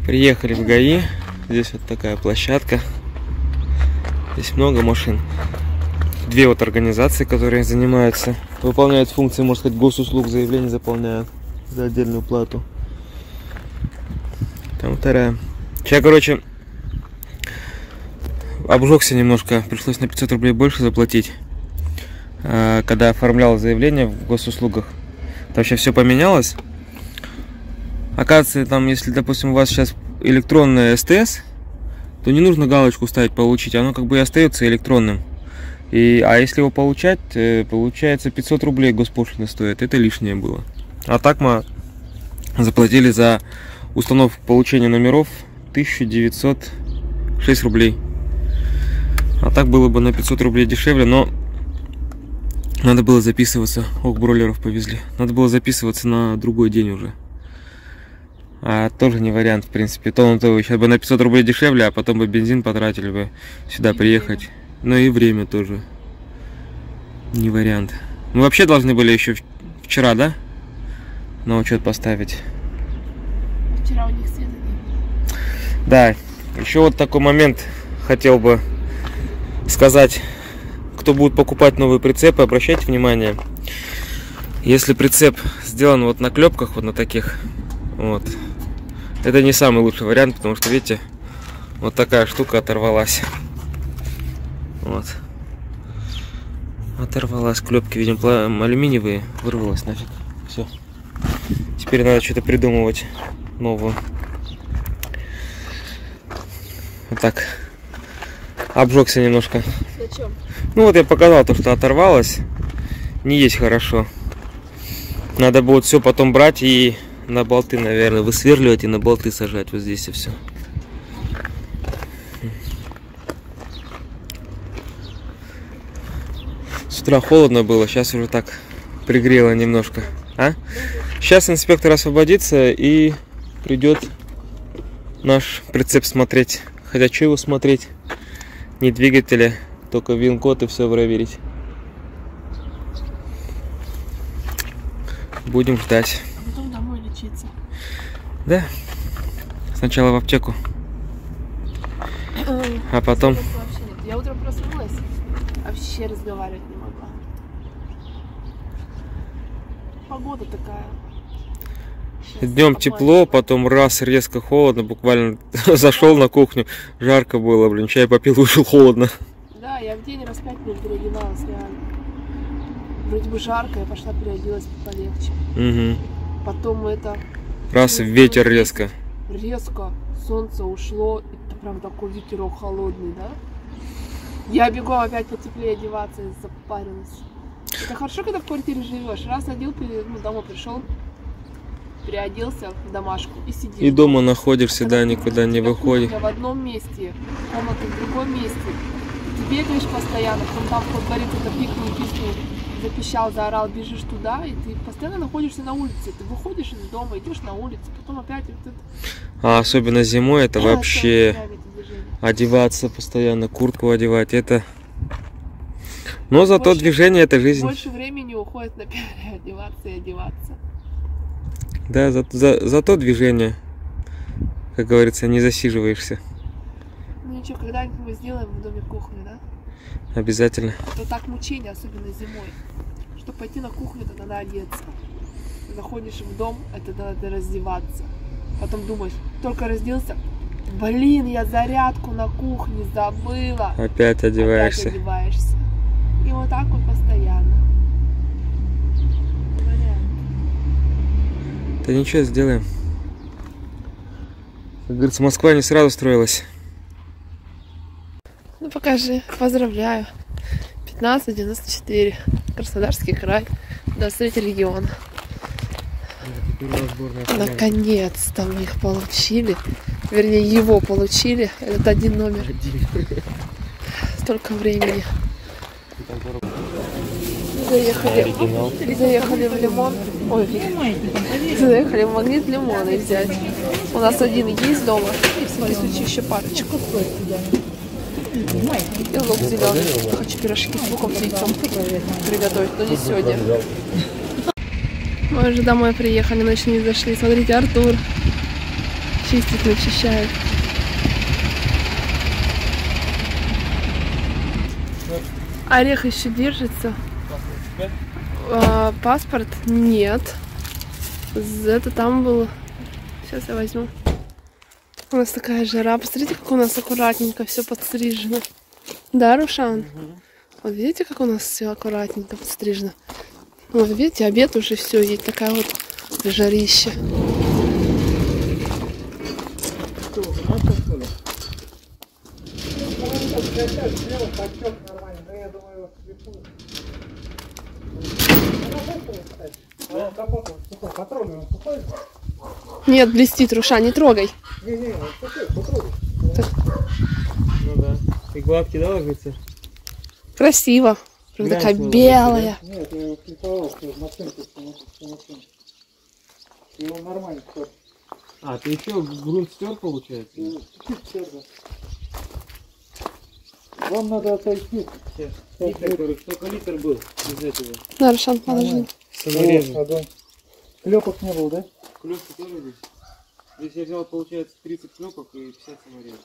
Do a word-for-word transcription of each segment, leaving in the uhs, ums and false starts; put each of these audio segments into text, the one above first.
Приехали в ГАИ. Здесь вот такая площадка. Здесь много машин. Две вот организации, которые занимаются, выполняют функции, можно сказать, госуслуг, заявление заполняют за отдельную плату. Там вторая. Сейчас, короче, обжегся немножко, пришлось на пятьсот рублей больше заплатить, когда оформлял заявление в госуслугах. Там вообще все поменялось. Оказывается, там, если, допустим, у вас сейчас электронная СТС, то не нужно галочку ставить «Получить», оно как бы и остается электронным. И, а если его получать, получается пятьсот рублей госпошлина стоит, это лишнее было. А так мы заплатили за установку получения номеров тысячу девятьсот шесть рублей. А так было бы на пятьсот рублей дешевле, но надо было записываться. Ох, бройлеров повезли. Надо было записываться на другой день уже. А тоже не вариант, в принципе. То, то сейчас бы на пятьсот рублей дешевле, а потом бы бензин потратили бы сюда и приехать. Время. Ну и время тоже не вариант. Мы вообще должны были еще вчера, да, на учет поставить. Вчера у них света не было. Да, еще вот такой момент хотел бы сказать. Кто будет покупать новые прицепы, обращайте внимание. Если прицеп сделан вот на клепках, вот на таких, вот, это не самый лучший вариант, потому что, видите, вот такая штука оторвалась. Вот. Оторвалась, клепки, видимо, алюминиевые, вырвалась нафиг. Все. Теперь надо что-то придумывать новую. Вот так. Обжегся немножко. Зачем? Ну вот я показал то, что оторвалось. Не есть хорошо. Надо будет все потом брать и на болты, наверное, высверливать и на болты сажать. Вот здесь и все. С утра холодно было, сейчас уже так пригрело немножко. А? Сейчас инспектор освободится и придет наш прицеп смотреть. Хотя что его смотреть? Не двигателя, только вин-код и все проверить. Будем ждать. А потом домой лечиться. Да. Сначала в аптеку. А потом... Я утром проснулась, вообще разговаривать не могла. Погода такая. Сейчас днем тепло, потом раз резко холодно, буквально зашел на кухню, жарко было, блин, чай попил, вышел холодно. Да, я в день раз пять минут переодевалась, реально. Вроде бы жарко, я пошла переоделась полегче. Угу. Потом это... Раз ветер резко. Резко, солнце ушло, это прям такой ветерок холодный, да? Я бегом опять потеплее одеваться, запарилась. Это хорошо, когда в квартире живешь. Раз одел, ну, домой пришел, переоделся в домашку и сидишь. И дома находишься, когда да, никуда не выходишь. В одном месте, комната в другом месте. Ты бегаешь постоянно, потом там в дворе кто-то пикнул, пикнул, запищал, заорал, бежишь туда, и ты постоянно находишься на улице. Ты выходишь из дома, идешь на улицу, потом опять вот это... А особенно зимой это вообще одеваться постоянно, куртку одевать, это... Но зато больше, движение это жизнь. Больше времени уходит на переодеваться и одеваться. Да, за, за, зато движение, как говорится, не засиживаешься. Ну ничего, когда-нибудь мы сделаем в доме кухню, да? Обязательно. Это так мучение, особенно зимой. Чтобы пойти на кухню, то надо одеться. Заходишь в дом, это надо раздеваться. Потом думаешь, только разделся, блин, я зарядку на кухне забыла. Опять одеваешься. Опять одеваешься. И вот так вот постоянно. Да ничего, сделаем. Как говорится, Москва не сразу строилась. Ну покажи, поздравляю. пятнадцать девяносто четыре. Краснодарский край. двадцать третий регион. Наконец-то мы их получили. Вернее, его получили. Этот один номер. Столько времени. Заехали, заехали в Лимон. Ой, заехали в Магнит лимоны взять. У нас один есть дома. И в всякий случай еще парочку. И лук зеленый. Хочу пирожки с луком с яйцом приготовить, но не сегодня. Мы уже домой приехали, ночь не зашли. Смотрите, Артур. чистит, начищает. Орех еще держится. А, паспорт нет. Это там было. Сейчас я возьму. У нас такая жара. Посмотрите, как у нас аккуратненько все подстрижено. Да, Рушан? Угу. Вот видите, как у нас все аккуратненько подстрижено. Вот видите, обед уже все есть. Такая вот жарища. Нет, блестит, Руша, не трогай. Не, не, вот такой, потрогай. Ну да. И гладкий, да, ложится? Красиво. Прям такая белая. Нет, я его фильтровал, что машинку, машинку. Его нормально стер. А, ты еще грунт стер, получается? Чуть-чуть стер, да. Вам надо отойти. Сейчас. Литр, сколько литр был из этого? Да, Рушан, подожди. Саморезом. Клепок не было, да? Клепки тоже здесь. Здесь я взял, получается, тридцать клепок и пятьдесят саморезов.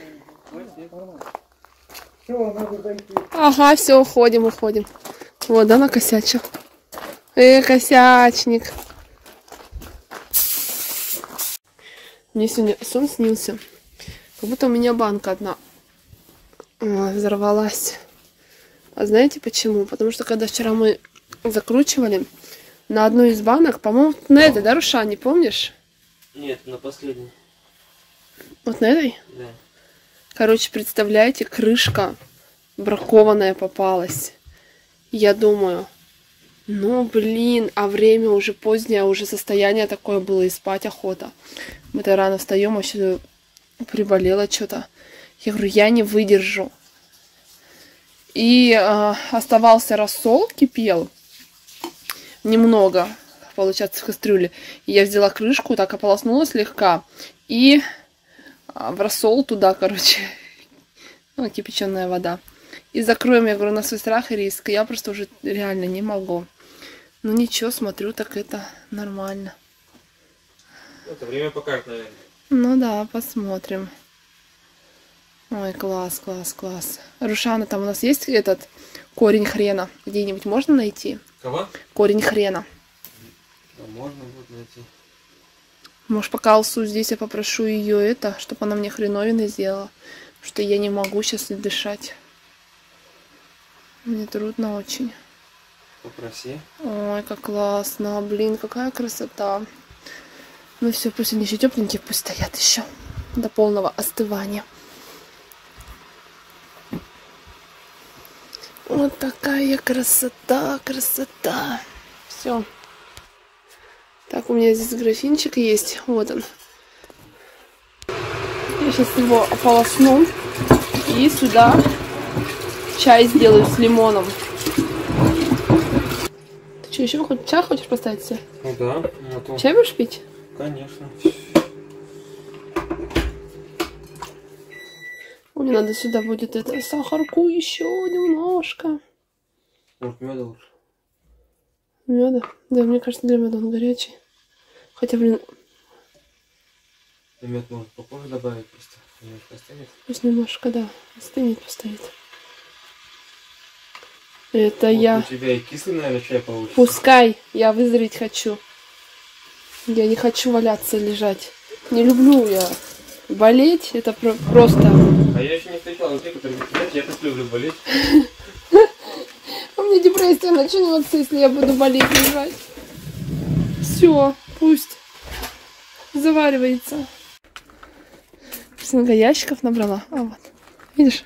Все, надо зайти. Ага, все, уходим, уходим. Вот, да, накосячил. Эй, косячник. Мне сегодня сон снился. Как будто у меня банка одна Ой, взорвалась. А знаете почему? Потому что когда вчера мы закручивали на одну из банок, по-моему, на этой, да, Руша, не помнишь? Нет, на последней. Вот на этой? Да. Короче, представляете, крышка бракованная попалась. Я думаю, ну блин, а время уже позднее, уже состояние такое было, и спать охота. Мы-то рано встаем, вообще приболело что-то. Я говорю, я не выдержу. И э, оставался рассол, кипел немного, получается, в кастрюле. И я взяла крышку, так ополоснула слегка. И э, в рассол туда, короче, ну, кипяченая вода. И закроем, я говорю, на свой страх и риск. Я просто уже реально не могу. Ну ничего, смотрю, так это нормально. Это время покажет, наверное. Ну да, посмотрим. Ой, класс, класс, класс. Рушана, там у нас есть этот корень хрена? Где-нибудь можно найти? Кого? Корень хрена. Да, можно будет найти. Может, пока Алсу здесь, я попрошу ее это, чтобы она мне хреновины сделала. Потому что я не могу сейчас дышать. Мне трудно очень. Попроси. Ой, как классно. Блин, какая красота. Ну все, пусть они еще тепленькие, пусть стоят еще до полного остывания. Вот такая красота, красота. Все. Так, у меня здесь графинчик есть. Вот он. Я сейчас его ополосну. И сюда чай сделаю с лимоном. Ты что, еще хоть чай хочешь поставить себе? Ну да. Ну, то... Чай будешь пить? Конечно. Мне надо сюда будет это сахарку еще немножко. Может, меда лучше? Меда? Да, мне кажется, для меда он горячий. Хотя, блин... Мед можно попозже добавить, просто немножко остынет. Пусть немножко, да, остынет, постоит. Это вот я... У тебя и кислый, наверное, чай получится. Пускай, я вызреть хочу. Я не хочу валяться, лежать. Не люблю я болеть, это про просто... А я еще не встречал людей, которые говорят, я так люблю болеть. У меня депрессия начнется, если я буду болеть, лежать. Все, пусть заваривается. Много ящиков набрала. А вот, видишь?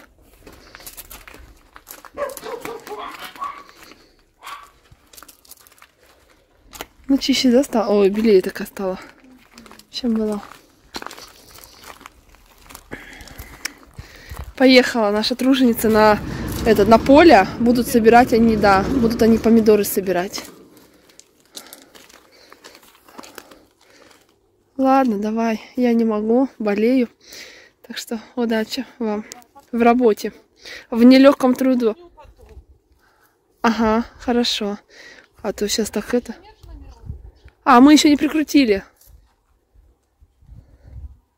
Ну, чище, да, стало? Ой, белее такая стала, чем была. Поехала наша труженица на, это, на поле. Будут собирать они, да, будут они помидоры собирать. Ладно, давай, я не могу, болею. Так что удачи вам в работе, в нелегком труду. Ага, хорошо. А то сейчас так это... А, мы еще не прикрутили.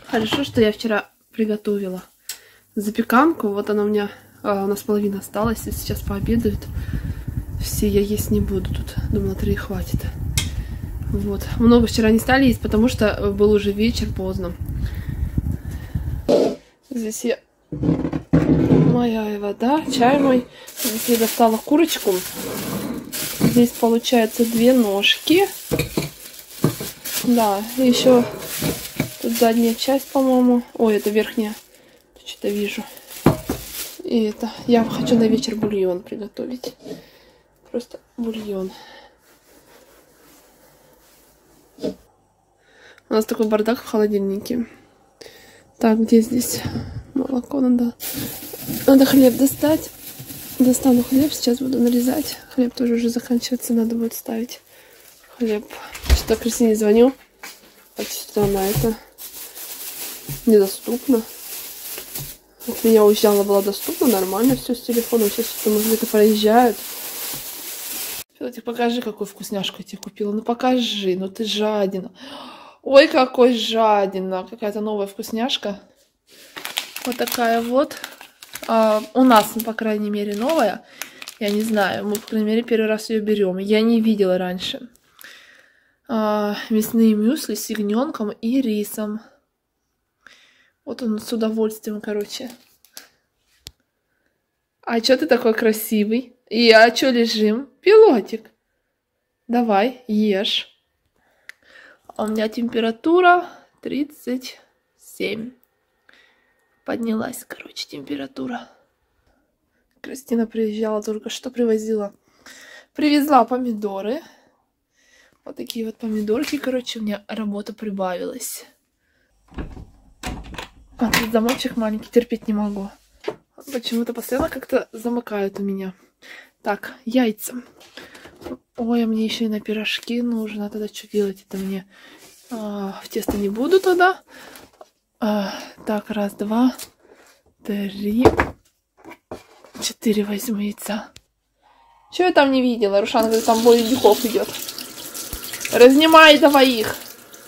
Хорошо, что я вчера приготовила запеканку. Вот она у меня, а, у нас половина осталась, и сейчас пообедают. Все я есть не буду тут. Думала, три хватит. Вот. Много вчера не стали есть, потому что был уже вечер, поздно. Здесь я... моя вода, чай мой. Здесь я достала курочку. Здесь получается две ножки. Да, и еще тут задняя часть, по-моему. Ой, это верхняя. Что-то вижу. И это... я хочу на вечер бульон приготовить. Просто бульон. У нас такой бардак в холодильнике. Так, где здесь молоко? Надо, надо хлеб достать. Достану хлеб, сейчас буду нарезать. Хлеб тоже уже заканчивается, надо будет ставить хлеб. Что-то Кристине звоню. Что она это недоступна. От меня уезжала, была доступна, нормально все с телефоном. Сейчас что-то где-то проезжают. Федотик, покажи, какую вкусняшку я тебе купила. Ну покажи, ну ты жадина. Ой, какой жадина. Какая-то новая вкусняшка. Вот такая вот. А, у нас, по крайней мере, новая. Я не знаю, мы, по крайней мере, первый раз ее берем. Я не видела раньше. А, мясные мюсли с ягненком и рисом. Вот он с удовольствием, короче. А чё ты такой красивый? И а чё лежим? Пилотик. Давай, ешь. А у меня температура тридцать семь. Поднялась, короче, температура. Кристина приезжала только что, привозила. Привезла помидоры. Вот такие вот помидорки, короче, у меня работа прибавилась. А тут замочек маленький, терпеть не могу. Почему-то постоянно как-то замыкают у меня. Так, яйца. Ой, а мне еще и на пирожки нужно. Тогда что делать? Это мне а, в тесто не буду тогда. А, так, раз, два, три, четыре возьму яйца. Чего я там не видела? Рушан говорит, там бой дюков идет. Разнимай давай их.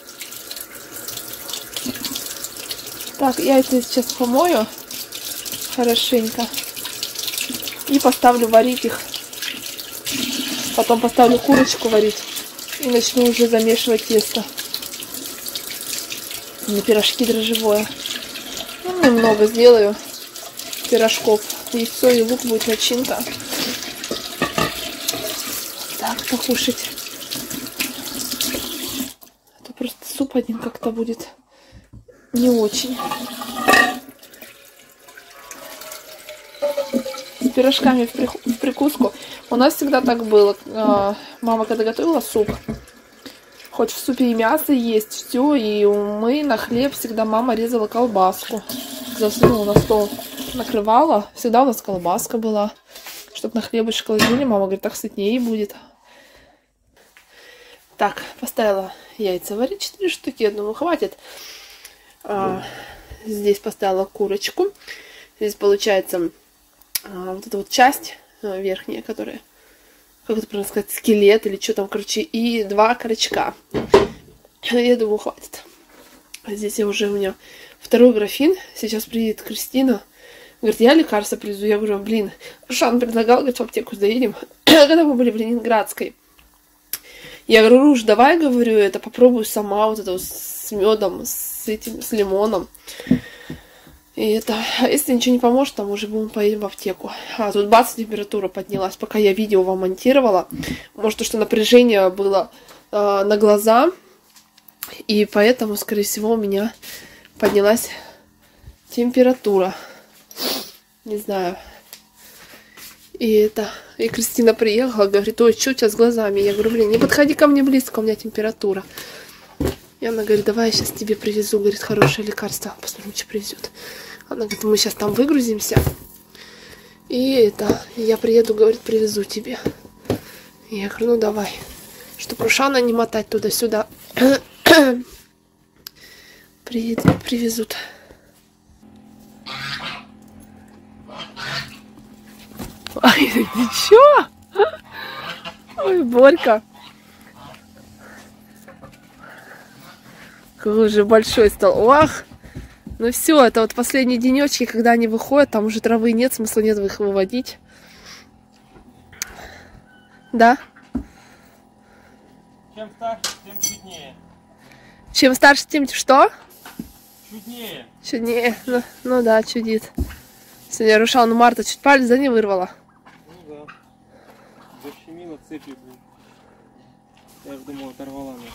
Так, яйца сейчас помою хорошенько. И поставлю варить их. Потом поставлю курочку варить. И начну уже замешивать тесто. На пирожки дрожжевое. Ну, немного сделаю пирожков. Яйцо и лук будет начинка. Так, покушать. Это просто суп один как-то будет не очень. С пирожками в, прих... в прикуску. У нас всегда так было. Мама, когда готовила суп, хоть в супе и мясо есть, все, и мы на хлеб всегда мама резала колбаску. Засунула на стол, накрывала. Всегда у нас колбаска была. Чтоб на хлебушек ложили, мама говорит, так сытнее будет. Так, поставила яйца варить, четыре штуки, я думаю, хватит. А, здесь поставила курочку. Здесь получается а, вот эта вот часть а, верхняя, которая, как это правильно сказать, скелет или что там, короче, и два корочка. Я думаю, хватит. А здесь я уже у меня второй графин. Сейчас приедет Кристина. Говорит, я лекарства привезу. Я говорю, блин, Шан предлагал, говорит, в аптеку заедем. Когда мы были в Ленинградской. Я говорю, Руж, давай, говорю, это попробую сама, вот это вот с медом, с этим, с лимоном. И это, а если ничего не поможет, там уже будем поедем в аптеку. А тут бац, температура поднялась, пока я видео вам монтировала. Может, то, что напряжение было э, на глаза. И поэтому, скорее всего, у меня поднялась температура. Не знаю. И это... И Кристина приехала, говорит, ой, что у тебя с глазами? Я говорю, блин, не подходи ко мне близко, у меня температура. И она говорит, давай я сейчас тебе привезу, говорит, хорошее лекарство. Посмотрим, что привезет. Она говорит, мы сейчас там выгрузимся. И это, я приеду, говорит, привезу тебе. И я говорю, ну давай. Чтобы Рушана не мотать туда-сюда. Приедут, привезут. Ой, ты чё? Ой, Борька. Какой уже большой стал. Ох, Ну все, это вот последние денечки, когда они выходят, там уже травы нет, смысла нет их выводить. Да? Чем старше, тем чуднее. Чем старше, тем что? Чуднее. Чуднее. Ну, ну да, чудит. Сегодня Рушан Марта чуть палец да не вырвала. Ну да. Защемила цепью, блин. Я же думал, оторвала она.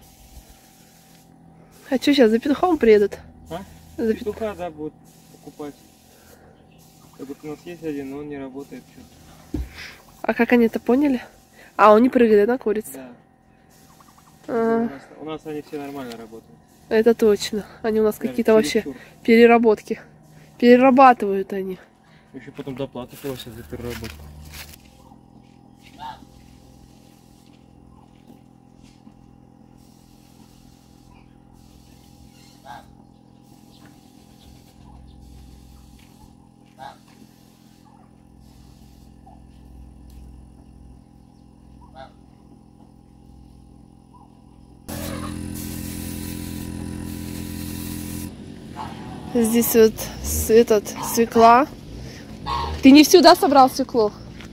А что сейчас, за петухом приедут? А? За Петуха, да, будут покупать. Вот у нас есть один, но он не работает. Что-то. А как они это поняли? А, он не прыгает, на курица? Да. А, У, нас, у нас они все нормально работают. это точно. Они у нас Даже какие-то вообще чересчур. переработки. Перерабатывают они. Еще потом доплату просят за переработку. Здесь вот с- этот, свекла. Ты не всю, да, собрал свеклу?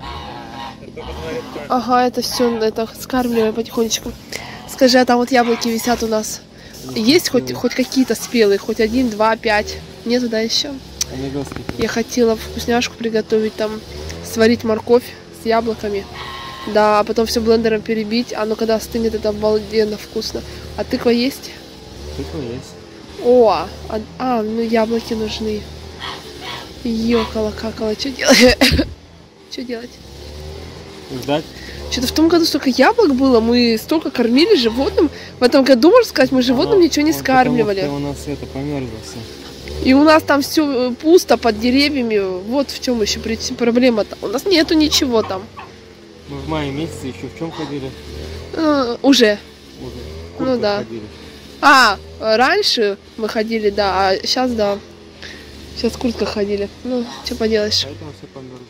Ага, это все, это скармливаем потихонечку. Скажи, а там вот яблоки висят у нас. Есть хоть, хоть какие-то спелые? Хоть один, два, пять? Нету, да, еще? Они доски. Я хотела вкусняшку приготовить, там, сварить морковь с яблоками. Да, а потом все блендером перебить. А ну когда остынет, это обалденно вкусно. А тыква есть? Тыква есть. О, а, а, ну яблоки нужны. Ёкала-какала, что делать? Что делать? Ждать? Что-то в том году столько яблок было, мы столько кормили животным. В этом году, можно сказать, мы животным Оно- ничего не он скармливали. Потому что у нас это померзло все. И у нас там все пусто под деревьями. Вот в чем еще проблема-то. У нас нету ничего там. Мы в мае месяце еще в чем ходили? Э, уже. Уже. В Ну куртках да. ходили. А, раньше мы ходили, да, а сейчас да. Сейчас в куртках ходили. Ну, что поделаешь. Поэтому все померзло.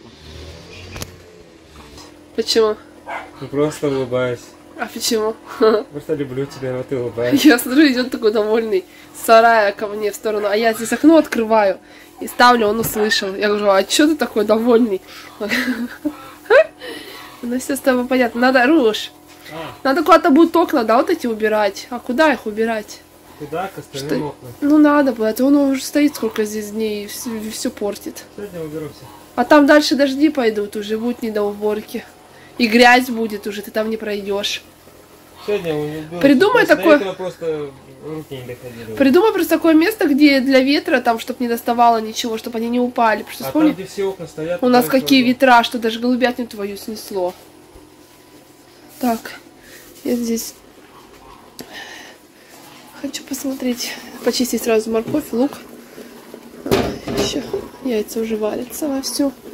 Почему? Ну просто улыбаюсь. А почему? Просто люблю тебя, вот ты улыбаешься. Я смотрю, идет такой довольный с сарая ко мне в сторону, а я здесь окно открываю и ставлю, он услышал. Я говорю, а что ты такой довольный? Ну все с тобой понятно. Надо, Руш, А, надо куда-то будет окна, да, вот эти убирать. А куда их убирать? куда? К остальным Что? окнам. Ну надо бы, а то он уже стоит сколько здесь дней и все портит. Сегодня уберу все. А там дальше дожди пойдут, уже будет не до уборки. И грязь будет уже, ты там не пройдешь. Сегодня уберу. Придумай После такое- этого просто руки не доходили. Придумай просто такое место, где для ветра, там, чтобы не доставало ничего, чтобы они не упали. Потому что А вспомни, там, где все окна стоят... у нас там какие всё- ветра, что даже голубятню твою снесло. Так, я здесь хочу посмотреть, почистить сразу морковь, лук. Еще яйца уже варятся вовсю.